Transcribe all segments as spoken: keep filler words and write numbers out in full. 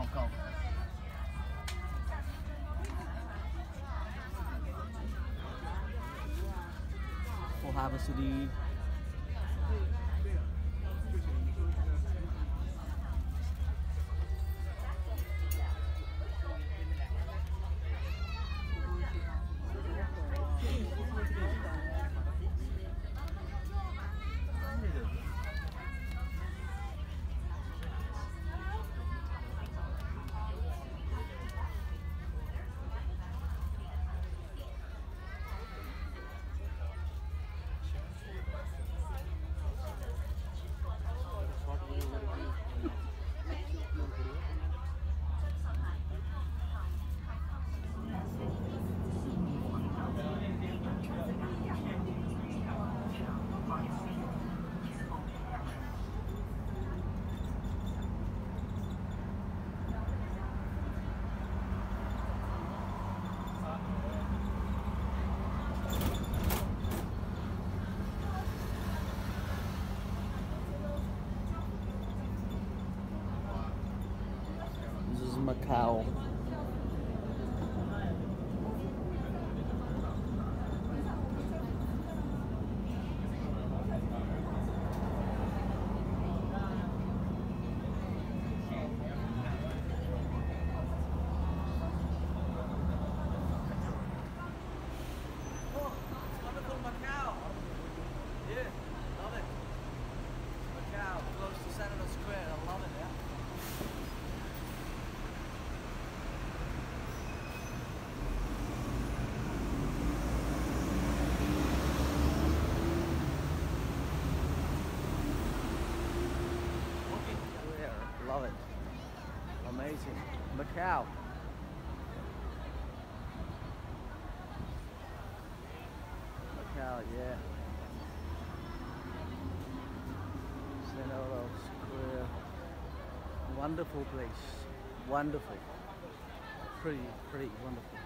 Hong Kong. For Harbour City. Macau. Love it. Amazing. Macau. Macau, yeah. Senora Square. Wonderful place. Wonderful. Pretty, pretty wonderful.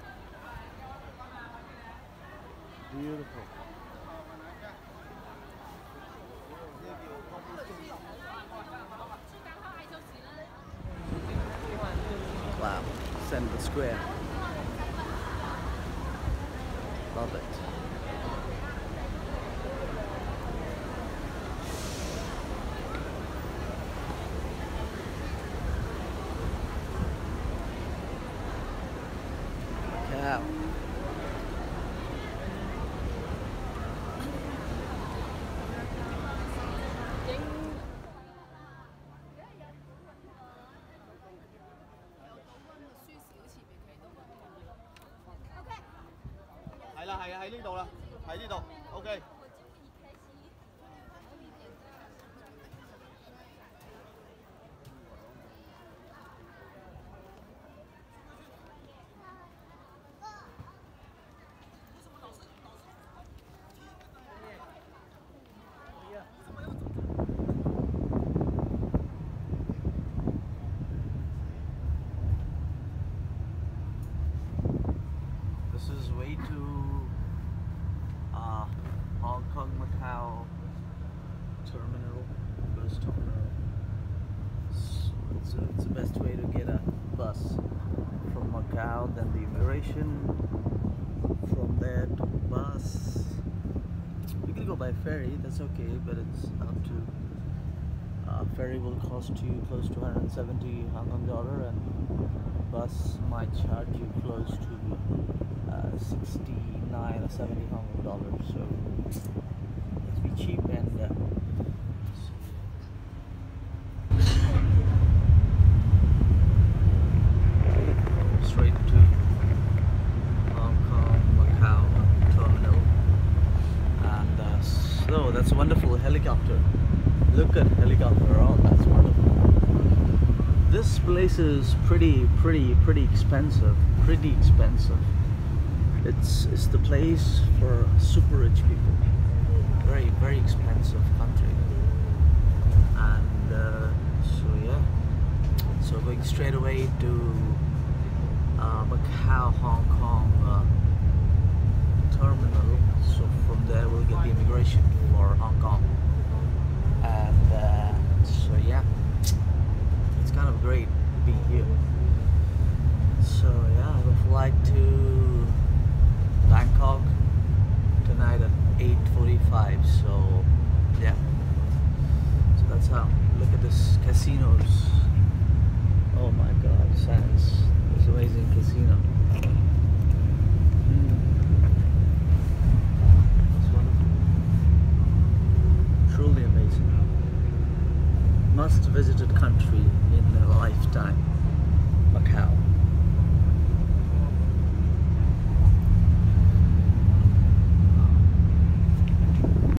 Beautiful. Wow, Central Square. Love it. Macau. OK。 This is way to uh, Hong Kong Macau terminal, bus terminal. So it's, a, it's the best way to get a bus from Macau, then the immigration, from there to bus. You can go by ferry, that's okay, but it's up to uh, ferry will cost you close to one hundred seventy Hong Kong dollar, and bus might charge you close to uh, sixty-nine or seventy Hong Kong dollars. So let's be cheap and uh, straight to Hong Kong Macau terminal. And uh, so that's a wonderful helicopter. Look at helicopter, oh that's wonderful. This place is pretty, pretty, pretty expensive. Pretty expensive. It's it's the place for super rich people. Very, very expensive country. And uh, so yeah. So going straight away to uh, Macau, Hong Kong uh, terminal. So from there we'll get the immigration for Hong Kong. And uh, so yeah, it's kind of great. be here. So yeah, I have a flight to Bangkok tonight at eight forty-five. So yeah, so that's how. Look at this casinos. Oh my God, Sands. This amazing casino. Mm. It's wonderful. Truly amazing. Must visited country in a lifetime. Macau.